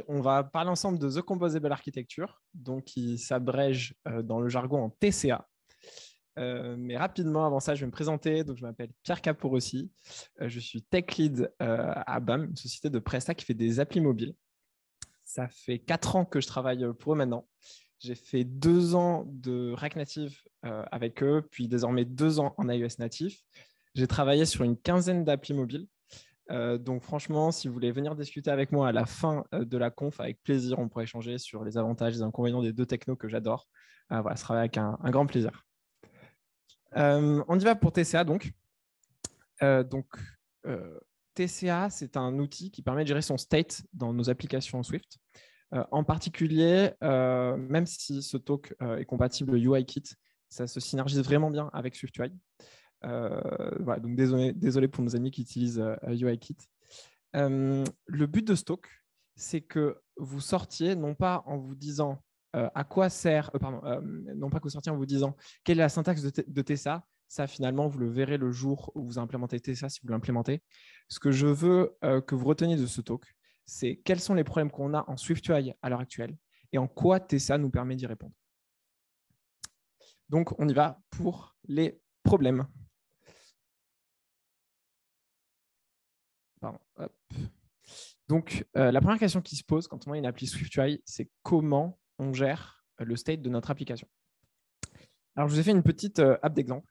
on va parler ensemble de The Composable Architecture, donc qui s'abrège dans le jargon en TCA. Mais rapidement, avant ça, je vais me présenter. Donc, je m'appelle Pierre Caporossi. Je suis tech lead à BAM, une société de Presta qui fait des applis mobiles. Ça fait 4 ans que je travaille pour eux maintenant. J'ai fait 2 ans de React Native avec eux, puis désormais 2 ans en iOS natif. J'ai travaillé sur une quinzaine d'applis mobiles. Donc franchement, si vous voulez venir discuter avec moi à la fin de la conf, avec plaisir, on pourrait échanger sur les avantages et les inconvénients des deux technos que j'adore. Voilà, ce sera avec un grand plaisir. On y va pour TCA donc. TCA, c'est un outil qui permet de gérer son state dans nos applications Swift. En particulier, même si ce talk est compatible UIKit, ça se synergise vraiment bien avec SwiftUI. Voilà, donc désolé pour nos amis qui utilisent UIKit. Le but de ce talk, c'est que vous sortiez non pas en vous disant à quoi sert, non pas que vous sortiez en vous disant quelle est la syntaxe de TCA. Ça, finalement, vous le verrez le jour où vous implémentez TCA si vous l'implémentez. Ce que je veux que vous reteniez de ce talk, c'est quels sont les problèmes qu'on a en SwiftUI à l'heure actuelle et en quoi TCA nous permet d'y répondre. Donc, on y va pour les problèmes. Pardon, hop. Donc, la première question qui se pose quand on a une appli SwiftUI, c'est comment on gère le state de notre application. Alors, je vous ai fait une petite app d'exemple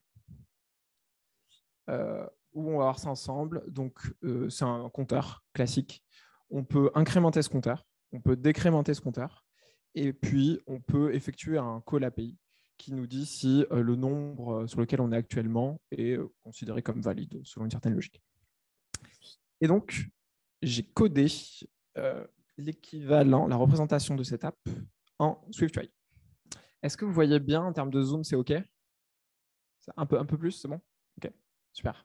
où on va voir ça ensemble. Donc, c'est un compteur classique. On peut incrémenter ce compteur, on peut décrémenter ce compteur, et puis on peut effectuer un call API qui nous dit si le nombre sur lequel on est actuellement est considéré comme valide selon une certaine logique. Et donc, j'ai codé l'équivalent, la représentation de cette app en SwiftUI. Est-ce que vous voyez bien en termes de zoom, c'est OK? Un peu plus, c'est bon? OK, super.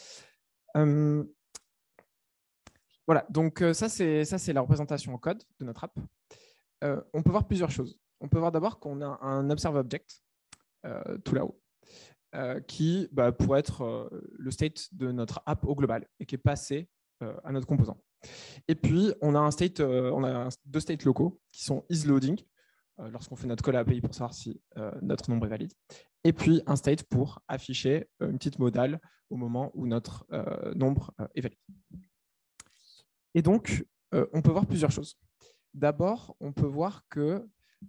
Voilà, donc ça, c'est la représentation en code de notre app. On peut voir plusieurs choses. On peut voir d'abord qu'on a un Observe Object tout là-haut qui pourrait être le state de notre app au global et qui est passé à notre composant. Et puis, on a deux states locaux qui sont isLoading, lorsqu'on fait notre call API pour savoir si notre nombre est valide, et puis un state pour afficher une petite modale au moment où notre nombre est valide. Et donc, on peut voir plusieurs choses. D'abord, on peut voir que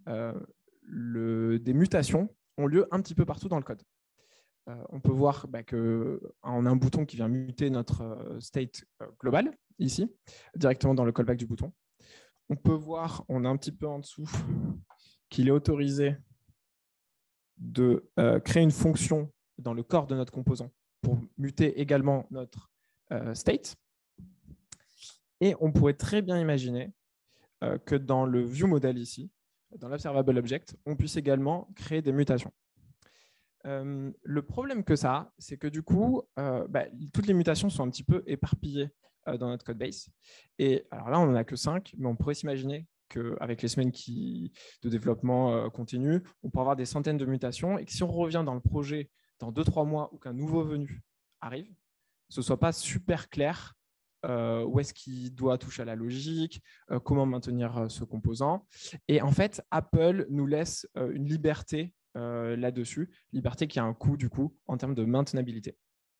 des mutations ont lieu un petit peu partout dans le code. On peut voir qu'on a un bouton qui vient muter notre state global, ici, directement dans le callback du bouton. On peut voir, on a un petit peu en dessous, qu'il est autorisé de créer une fonction dans le corps de notre composant pour muter également notre state. Et on pourrait très bien imaginer que dans le viewModel ici, dans l'Observable Object, on puisse également créer des mutations. Le problème que ça a, c'est que du coup, toutes les mutations sont un petit peu éparpillées dans notre codebase. Et alors là, on n'en a que 5, mais on pourrait s'imaginer qu'avec les semaines de développement continu, on pourrait avoir des centaines de mutations et que si on revient dans le projet dans 2-3 mois ou qu'un nouveau venu arrive, ce ne soit pas super clair où est-ce qu'il doit toucher à la logique, comment maintenir ce composant. Et en fait, Apple nous laisse une liberté là-dessus, liberté qui a un coût du coup en termes de maintenabilité.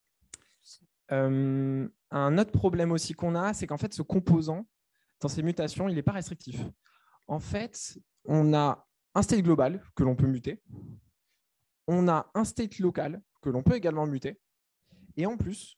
Un autre problème aussi qu'on a, c'est qu'en fait, ce composant, dans ses mutations, il n'est pas restrictif. En fait, on a un state global que l'on peut muter, on a un state local que l'on peut également muter, et en plus,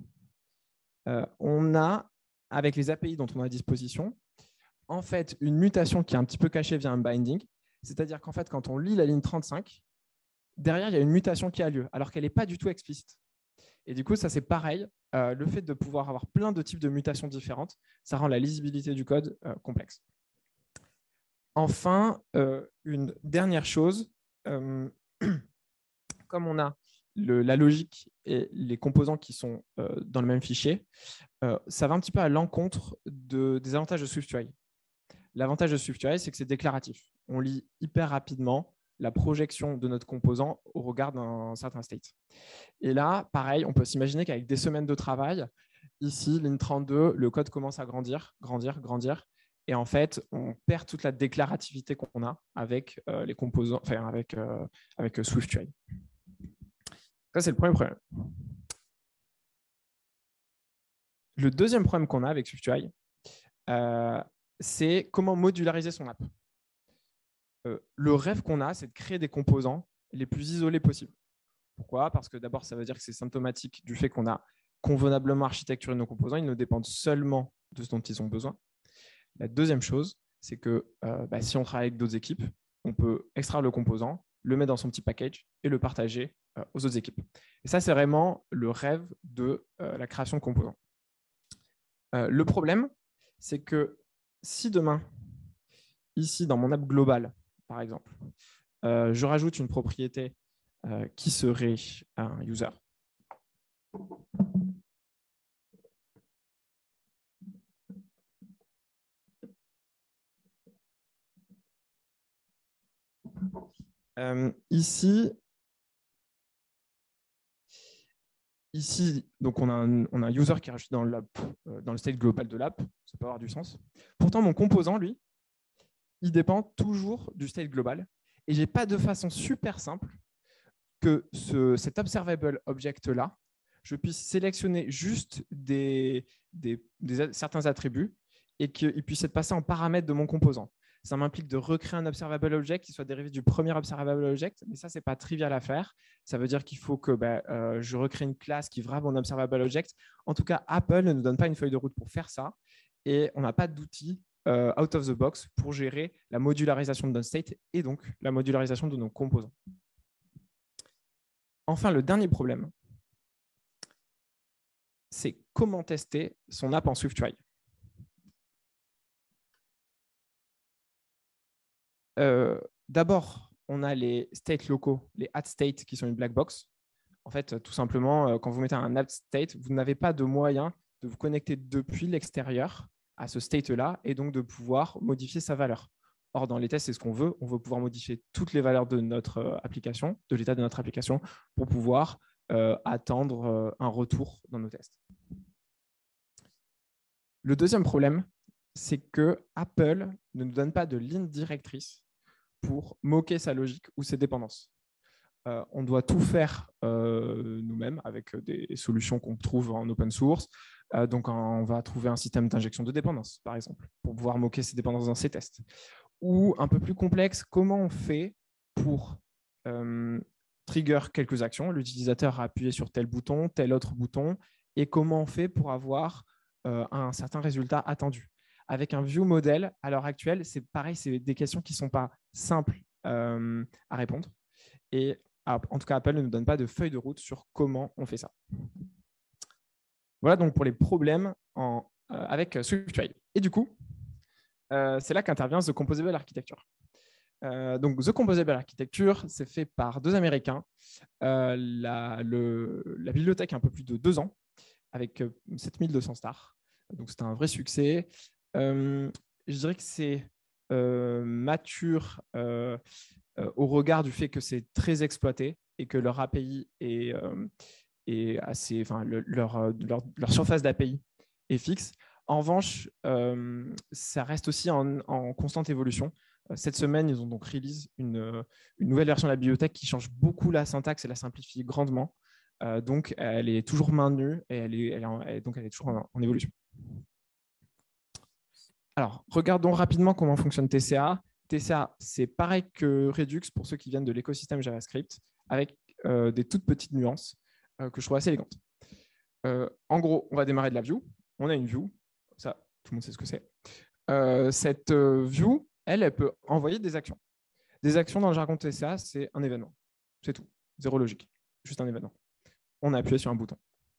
on a, avec les API dont on a à disposition, en fait, une mutation qui est un petit peu cachée via un binding. C'est-à-dire qu'en fait, quand on lit la ligne 35, derrière, il y a une mutation qui a lieu, alors qu'elle n'est pas du tout explicite. Et du coup, ça, c'est pareil. Le fait de pouvoir avoir plein de types de mutations différentes, ça rend la lisibilité du code complexe. Enfin, une dernière chose, comme on a la logique et les composants qui sont dans le même fichier, ça va un petit peu à l'encontre des avantages de SwiftUI. L'avantage de SwiftUI, c'est que c'est déclaratif. On lit hyper rapidement la projection de notre composant au regard d'un certain state. Et là, pareil, on peut s'imaginer qu'avec des semaines de travail, ici, ligne 32, le code commence à grandir, grandir, grandir. Et en fait, on perd toute la déclarativité qu'on a avec les composants, enfin, avec SwiftUI. Ça, c'est le premier problème. Le deuxième problème qu'on a avec SwiftUI, c'est comment modulariser son app. Le rêve qu'on a, c'est de créer des composants les plus isolés possibles. Pourquoi? Parce que d'abord, ça veut dire que c'est symptomatique du fait qu'on a convenablement architecturé nos composants. Ils ne dépendent seulement de ce dont ils ont besoin. La deuxième chose, c'est que si on travaille avec d'autres équipes, on peut extraire le composant, le mettre dans son petit package et le partager aux autres équipes. Et ça, c'est vraiment le rêve de la création de composants. Le problème, c'est que si demain, ici, dans mon app globale, par exemple, je rajoute une propriété qui serait un user. Ici, donc on a un user qui est rajouté dans le state global de l'app. Ça peut avoir du sens. Pourtant, mon composant, lui, il dépend toujours du state global. Et je n'ai pas de façon super simple que cet observable object-là, je puisse sélectionner juste certains attributs et qu'il puisse être passé en paramètre de mon composant. Ça m'implique de recréer un observable object qui soit dérivé du premier observable object, mais ça, ce n'est pas trivial à faire. Ça veut dire qu'il faut que je recrée une classe qui wrap mon observable object. En tout cas, Apple ne nous donne pas une feuille de route pour faire ça et on n'a pas d'outils out of the box pour gérer la modularisation de notre state et donc la modularisation de nos composants. Enfin, le dernier problème, c'est comment tester son app en SwiftUI. D'abord, on a les states locaux, les add states qui sont une black box. En fait, tout simplement, quand vous mettez un add state, vous n'avez pas de moyen de vous connecter depuis l'extérieur à ce state-là et donc de pouvoir modifier sa valeur. Or, dans les tests, c'est ce qu'on veut. On veut pouvoir modifier toutes les valeurs de notre application, de l'état de notre application, pour pouvoir attendre un retour dans nos tests. Le deuxième problème, c'est que Apple ne nous donne pas de ligne directrice pour moquer sa logique ou ses dépendances. On doit tout faire nous-mêmes avec des solutions qu'on trouve en open source. Donc, on va trouver un système d'injection de dépendance, par exemple, pour pouvoir moquer ces dépendances dans ces tests. Ou un peu plus complexe, comment on fait pour trigger quelques actions? L'utilisateur a appuyé sur tel bouton, tel autre bouton, et comment on fait pour avoir un certain résultat attendu? Avec un view model, à l'heure actuelle, c'est pareil, c'est des questions qui ne sont pas simples à répondre. Et en tout cas, Apple ne nous donne pas de feuille de route sur comment on fait ça. Voilà donc pour les problèmes avec SwiftUI. Et du coup, c'est là qu'intervient The Composable Architecture. Donc, The Composable Architecture, c'est fait par deux Américains. La bibliothèque a un peu plus de 2 ans, avec 7200 stars. Donc, c'était un vrai succès. Je dirais que c'est mature au regard du fait que c'est très exploité et que leur API est assez, enfin, leur surface d'API est fixe. En revanche, ça reste aussi en constante évolution. Cette semaine, ils ont donc release une nouvelle version de la bibliothèque qui change beaucoup la syntaxe et la simplifie grandement. Donc, elle est toujours maintenue et elle est toujours en évolution. Alors, regardons rapidement comment fonctionne TCA. TCA, c'est pareil que Redux pour ceux qui viennent de l'écosystème JavaScript, avec des toutes petites nuances que je trouve assez élégantes. En gros, on va démarrer de la view. On a une view. Ça, tout le monde sait ce que c'est. Cette view, elle peut envoyer des actions. Des actions dans le jargon TCA, c'est un événement. C'est tout. Zéro logique. Juste un événement. On a appuyé sur un bouton.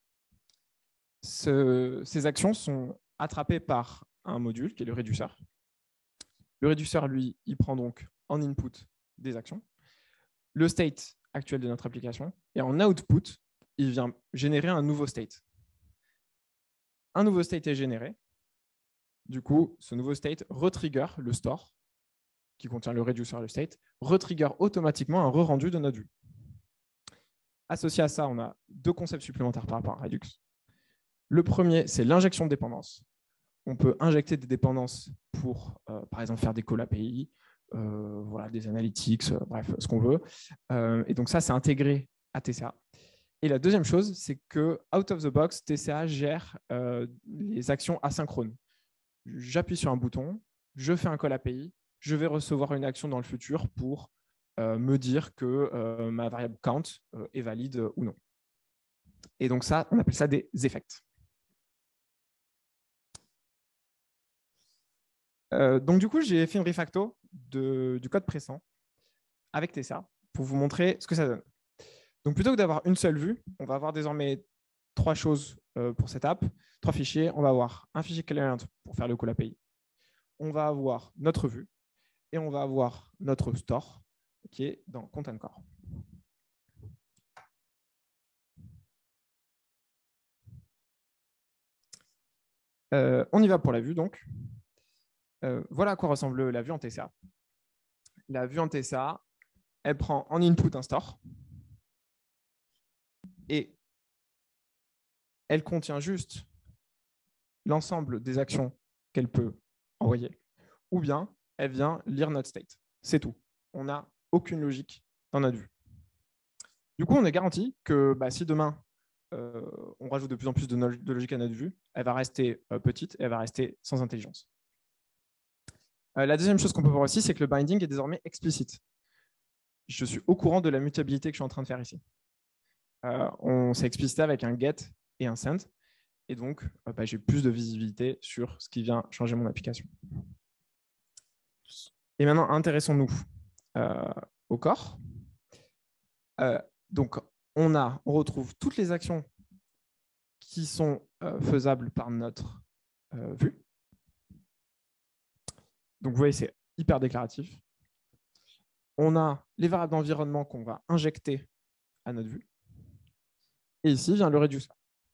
Ces actions sont attrapées par un module qui est le réduceur. Le réduceur, lui, il prend donc en input des actions, le state actuel de notre application, et en output, il vient générer un nouveau state. Un nouveau state est généré. Du coup, ce nouveau state retrigger le store, qui contient le réduceur et le state, retrigger automatiquement un re-rendu de notre vue. Associé à ça, on a 2 concepts supplémentaires par rapport à Redux. Le premier, c'est l'injection de dépendance. on peut injecter des dépendances pour, par exemple, faire des calls API, voilà, des analytics, bref, ce qu'on veut. Et donc ça, c'est intégré à TCA. Et la deuxième chose, c'est que out of the box, TCA gère les actions asynchrones. J'appuie sur un bouton, je fais un call API, je vais recevoir une action dans le futur pour me dire que ma variable count est valide ou non. Et donc ça, on appelle ça des effects. Donc du coup, j'ai fait une refacto du code pressant avec TCA pour vous montrer ce que ça donne. Donc plutôt que d'avoir une seule vue, on va avoir désormais trois choses pour cette app, trois fichiers. On va avoir un fichier client pour faire le call API. On va avoir notre vue et on va avoir notre store qui est dans Content Core. On y va pour la vue donc. Voilà à quoi ressemble la vue en TCA. La vue en TCA, elle prend en input un store et elle contient juste l'ensemble des actions qu'elle peut envoyer, ou bien elle vient lire notre state. C'est tout. On n'a aucune logique dans notre vue. Du coup, on est garanti que si demain, on rajoute de plus en plus de logique à notre vue, elle va rester petite et elle va rester sans intelligence. La deuxième chose qu'on peut voir aussi, c'est que le binding est désormais explicite. Je suis au courant de la mutabilité que je suis en train de faire ici. On s'est explicité avec un get et un send. Et donc, j'ai plus de visibilité sur ce qui vient changer mon application. Et maintenant, intéressons-nous au corps. Donc, on retrouve toutes les actions qui sont faisables par notre vue. Donc, vous voyez, c'est hyper déclaratif. On a les variables d'environnement qu'on va injecter à notre vue. Et ici vient le reducer.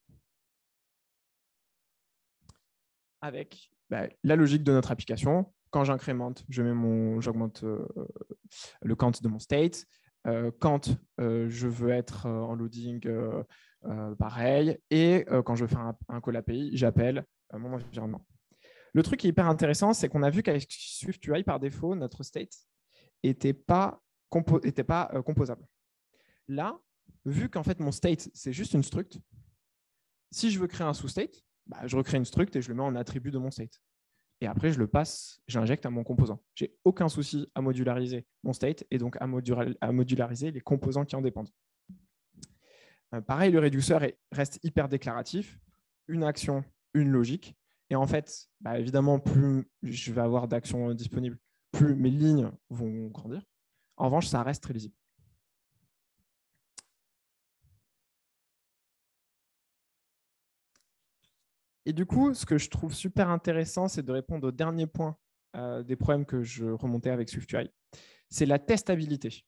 Avec la logique de notre application. Quand j'incrémente, j'augmente le count de mon state. Quand je veux être en loading, pareil. Et quand je veux faire un call API, j'appelle mon environnement. Le truc qui est hyper intéressant, c'est qu'on a vu qu'avec SwiftUI, par défaut, notre state n'était pas composable. Là, vu qu'en fait, mon state, c'est juste une struct, si je veux créer un sous-state, je recrée une struct et je le mets en attribut de mon state. Et après, je le passe, j'injecte à mon composant. Je n'ai aucun souci à modulariser mon state et donc à modulariser les composants qui en dépendent. Pareil, le réduceur reste hyper déclaratif. Une action, une logique. Et en fait, évidemment, plus je vais avoir d'actions disponibles, plus mes lignes vont grandir. En revanche, ça reste très lisible. Et du coup, ce que je trouve super intéressant, c'est de répondre au dernier point des problèmes que je remontais avec SwiftUI. C'est la testabilité.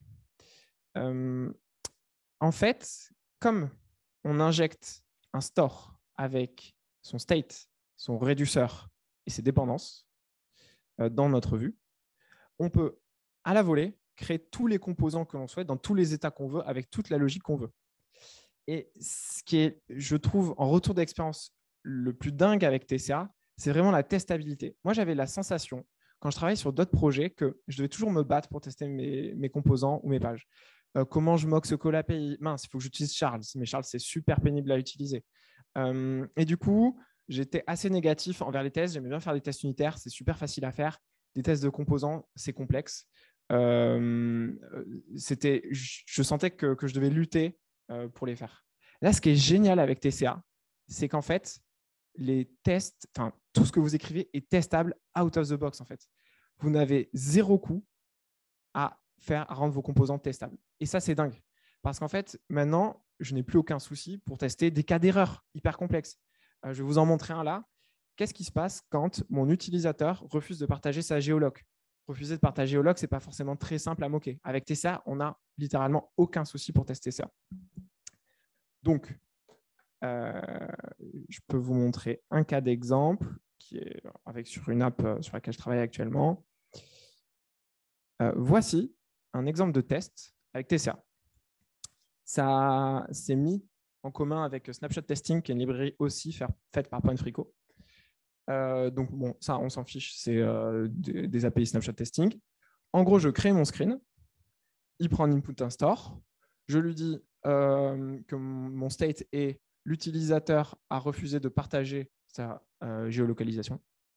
En fait, comme on injecte un store avec son state, son réduceur et ses dépendances dans notre vue, on peut, à la volée, créer tous les composants que l'on souhaite dans tous les états qu'on veut avec toute la logique qu'on veut. Et ce qui est, je trouve, en retour d'expérience, le plus dingue avec TCA, c'est vraiment la testabilité. Moi, j'avais la sensation, quand je travaillais sur d'autres projets, que je devais toujours me battre pour tester mes composants ou mes pages. Comment je moque ce call API? Mince, il faut que j'utilise Charles. Mais Charles, c'est super pénible à utiliser. Et du coup, j'étais assez négatif envers les tests. J'aimais bien faire des tests unitaires. C'est super facile à faire. Des tests de composants, c'est complexe. Je sentais que je devais lutter pour les faire. Là, ce qui est génial avec TCA, c'est qu'en fait, les tests, tout ce que vous écrivez est testable out of the box. En fait, vous n'avez zéro coût à rendre vos composants testables. Et ça, c'est dingue. Parce qu'en fait, maintenant, je n'ai plus aucun souci pour tester des cas d'erreur hyper complexes. Je vais vous en montrer un là. Qu'est-ce qui se passe quand mon utilisateur refuse de partager sa géoloc? Refuser de partager géoloc, ce n'est pas forcément très simple à moquer. Avec TCA, on n'a littéralement aucun souci pour tester ça. Donc, je peux vous montrer un cas d'exemple qui est sur une app sur laquelle je travaille actuellement. Voici un exemple de test avec TCA. Ça s'est mis en commun avec Snapshot Testing, qui est une librairie aussi faite par Point Frico. Donc, bon, ça, on s'en fiche, c'est des API snapshot testing. En gros, je crée mon screen, il prend un input, un store, je lui dis que mon state est l'utilisateur a refusé de partager sa géolocalisation.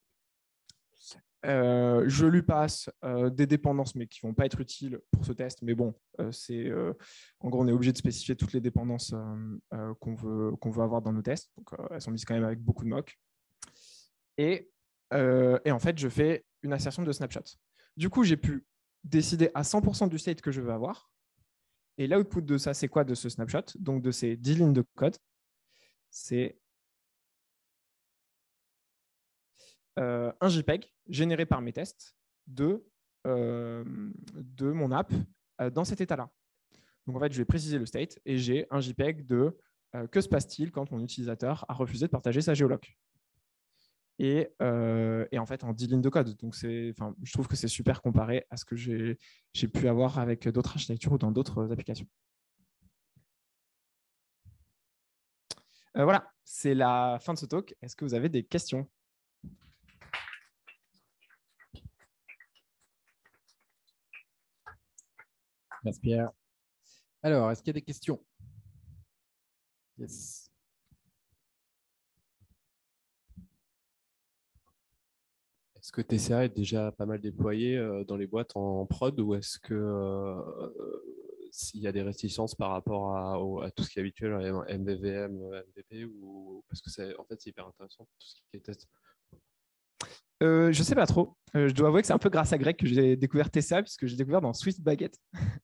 Je lui passe des dépendances, mais qui ne vont pas être utiles pour ce test. Mais bon, en gros, on est obligé de spécifier toutes les dépendances qu'on veut avoir dans nos tests. Donc, elles sont mises quand même avec beaucoup de mock. Et en fait, je fais une assertion de snapshot. Du coup, j'ai pu décider à 100% du state que je veux avoir. Et l'output de ça, c'est quoi de ce snapshot? Donc, de ces 10 lignes de code, c'est un JPEG généré par mes tests de mon app dans cet état-là. Donc, en fait, je vais préciser le state et j'ai un JPEG de que se passe-t-il quand mon utilisateur a refusé de partager sa géoloc. Et en fait, en 10 lignes de code. Donc, je trouve que c'est super comparé à ce que j'ai pu avoir avec d'autres architectures ou dans d'autres applications. Voilà, c'est la fin de ce talk. Est-ce que vous avez des questions? Merci Pierre. Alors, est-ce qu'il y a des questions? Yes. Est-ce que TCA est déjà pas mal déployé dans les boîtes en prod ou est-ce que s'il y a des réticences par rapport à tout ce qui est habituel, MVVM, MVP ou parce que en fait c'est hyper intéressant tout ce qui est test. Je sais pas trop. Je dois avouer que c'est un peu grâce à Greg que j'ai découvert TCA puisque j'ai découvert dans Swift Baguette.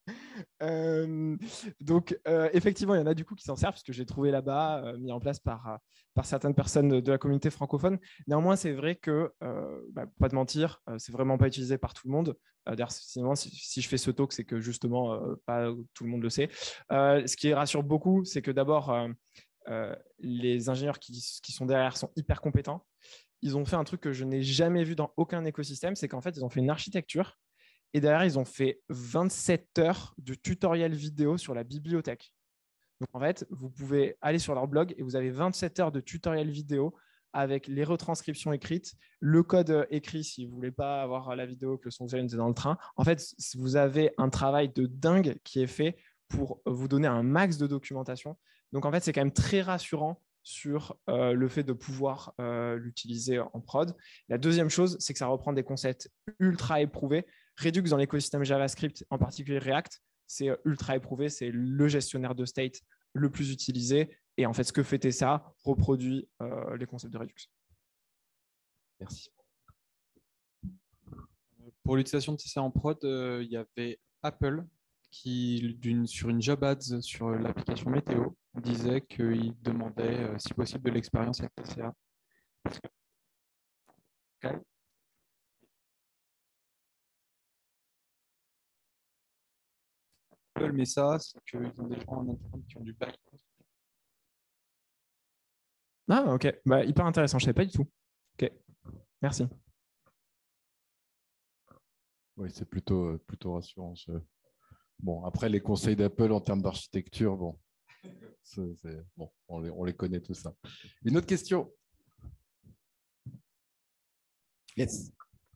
Donc, effectivement, il y en a du coup qui s'en servent puisque j'ai trouvé là-bas, mis en place par certaines personnes de la communauté francophone. Néanmoins, c'est vrai que, pas de mentir, c'est vraiment pas utilisé par tout le monde. D'ailleurs, si je fais ce talk, c'est que justement, pas tout le monde le sait. Ce qui rassure beaucoup, c'est que d'abord, les ingénieurs qui sont derrière sont hyper compétents. Ils ont fait un truc que je n'ai jamais vu dans aucun écosystème, c'est qu'en fait, ils ont fait une architecture et derrière, ils ont fait 27 heures de tutoriel vidéo sur la bibliothèque. Donc, en fait, vous pouvez aller sur leur blog et vous avez 27 heures de tutoriel vidéo avec les retranscriptions écrites, le code écrit si vous ne voulez pas avoir la vidéo que le son est dans le train. En fait, vous avez un travail de dingue qui est fait pour vous donner un max de documentation. Donc, en fait, c'est quand même très rassurant sur le fait de pouvoir l'utiliser en prod. La deuxième chose, c'est que ça reprend des concepts ultra éprouvés. Redux dans l'écosystème JavaScript, en particulier React, c'est ultra éprouvé, c'est le gestionnaire de state le plus utilisé. Et en fait, ce que fait TSA reproduit les concepts de Redux. Merci. Pour l'utilisation de TSA en prod, il y avait Apple qui, sur une job ads sur l'application météo, disait qu'il demandait, si possible, de l'expérience avec TCA. Okay. Apple met ça, c'est qu'ils ont des gens en interne qui ont du bail. Ah, ok. Hyper intéressant, je ne savais pas du tout. Ok, merci. Oui, c'est plutôt rassurant. Bon, après, les conseils d'Apple en termes d'architecture, bon, bon on les connaît tout ça. Une autre question? Yes.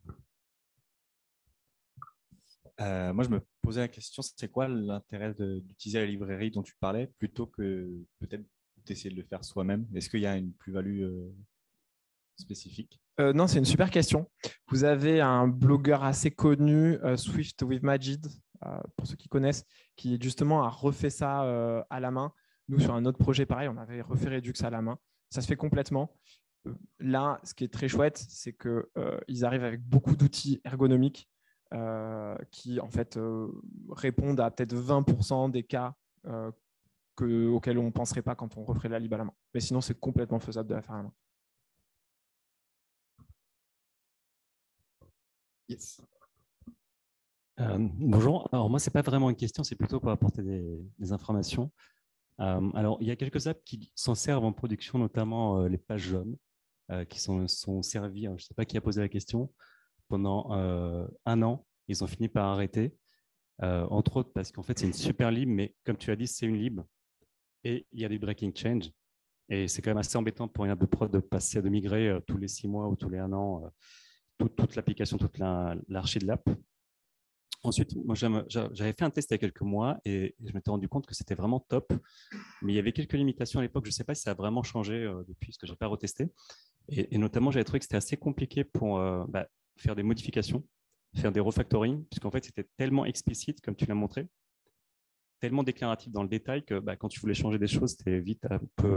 Moi, je me posais la question, c'est quoi l'intérêt d'utiliser la librairie dont tu parlais plutôt que peut-être d'essayer de le faire soi-même? Est-ce qu'il y a une plus-value spécifique? Non, c'est une super question. Vous avez un blogueur assez connu, Swift with Majid, pour ceux qui connaissent, qui justement a refait ça à la main. Nous, sur un autre projet pareil, on avait refait Redux à la main. Ça se fait complètement. Là, ce qui est très chouette, c'est qu'ils arrivent avec beaucoup d'outils ergonomiques qui, en fait, répondent à peut-être 20% des cas auxquels on ne penserait pas quand on referait la lib à la main. Mais sinon, c'est complètement faisable de la faire à la main. Yes. Bonjour. Alors moi, c'est pas vraiment une question, c'est plutôt pour apporter des informations. Alors, il y a quelques apps qui s'en servent en production, notamment les pages jaunes, qui sont servies. Hein, je ne sais pas qui a posé la question. Pendant 1 an, ils ont fini par arrêter, entre autres parce qu'en fait, c'est une super lib, mais comme tu as dit, c'est une lib et il y a des breaking change. Et c'est quand même assez embêtant pour une app de prod de migrer tous les 6 mois ou tous les 1 an toute l'application, toute l'archi de l'app. Ensuite, moi, j'avais fait un test il y a quelques mois et je m'étais rendu compte que c'était vraiment top. Mais il y avait quelques limitations à l'époque. Je ne sais pas si ça a vraiment changé depuis, parce que je n'ai pas retesté. Et notamment, j'avais trouvé que c'était assez compliqué pour faire des modifications, faire des refactoring, puisqu'en fait, c'était tellement explicite, comme tu l'as montré, tellement déclaratif dans le détail que quand tu voulais changer des choses, c'était vite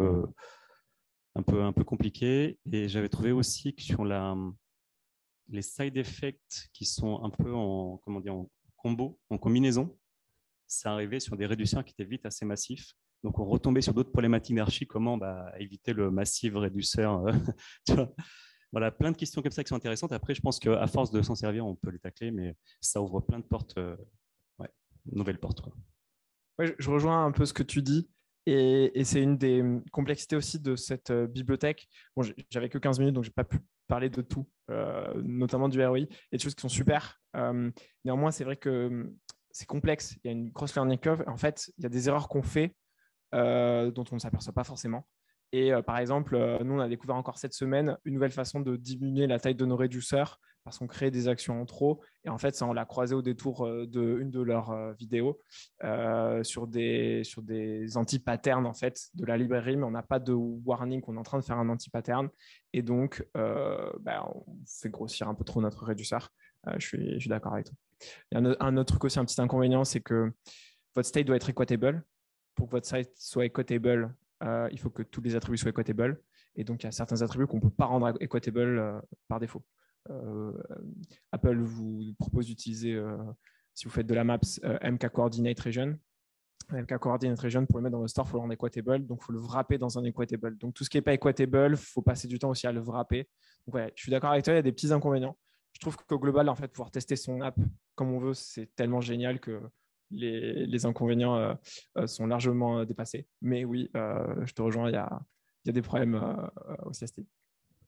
un peu compliqué. Et j'avais trouvé aussi que sur les side effects qui sont un peu en combo, en combinaison, ça arrivait sur des réducteurs qui étaient vite assez massifs. Donc, on retombait sur d'autres problématiques d'archi, comment éviter le massive réducteur. Tu vois, voilà, plein de questions comme ça qui sont intéressantes. Après, je pense qu'à force de s'en servir, on peut les tacler, mais ça ouvre plein de portes, nouvelles portes, quoi. Ouais, je rejoins un peu ce que tu dis. Et c'est une des complexités aussi de cette bibliothèque. Bon, j'avais que 15 minutes, donc je n'ai pas pu parler de tout, notamment du ROI, et des choses qui sont super. Néanmoins, c'est vrai que c'est complexe. Il y a une grosse learning curve. En fait, il y a des erreurs qu'on fait dont on ne s'aperçoit pas forcément. Et par exemple, nous, on a découvert encore cette semaine une nouvelle façon de diminuer la taille de nos réduceurs parce qu'on crée des actions en trop. Et en fait, ça, on l'a croisé au détour d'une de leurs vidéos sur des anti-patterns en fait, de la librairie, mais on n'a pas de warning qu'on est en train de faire un anti-pattern. Et donc, on fait grossir un peu trop notre réduceur. Je suis d'accord avec toi. Il y a un autre truc aussi, un petit inconvénient, c'est que votre state doit être equatable. Pour que votre site soit equatable, il faut que tous les attributs soient equatable. Et donc, il y a certains attributs qu'on ne peut pas rendre equatable par défaut. Apple vous propose d'utiliser, si vous faites de la maps, MK Coordinate Region. MK Coordinate Region, pour le mettre dans le store, il faut le rendre equatable. Donc, il faut le wrapper dans un equatable. Donc, tout ce qui n'est pas equatable, il faut passer du temps aussi à le wrapper. Donc, ouais, je suis d'accord avec toi, il y a des petits inconvénients. Je trouve qu'au global, en fait, pouvoir tester son app comme on veut, c'est tellement génial que les inconvénients sont largement dépassés. Mais oui, je te rejoins, il y a des problèmes aussi à ce niveau.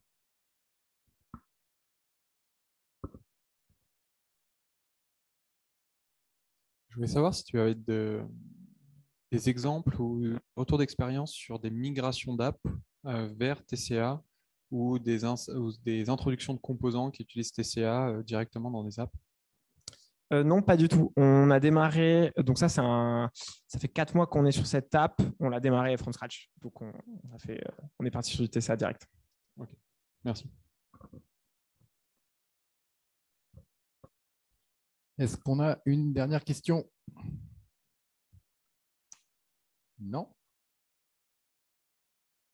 Je voulais savoir si tu avais des exemples ou retours d'expérience sur des migrations d'app vers TCA ou des introductions de composants qui utilisent TCA directement dans des apps. Non, pas du tout. On a démarré, donc ça fait 4 mois qu'on est sur cette app. On l'a démarré from scratch. Donc on est parti sur du TCA direct. Ok, merci. Est-ce qu'on a une dernière question? Non?